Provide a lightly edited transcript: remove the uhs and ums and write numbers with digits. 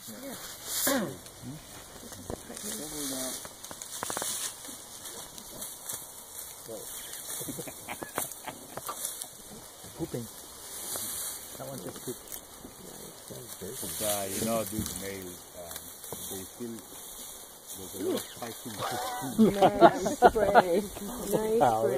Pooping. That one just pooped. You know, these males, they feel there's a lot of fighting. Nice spray. Nice spray.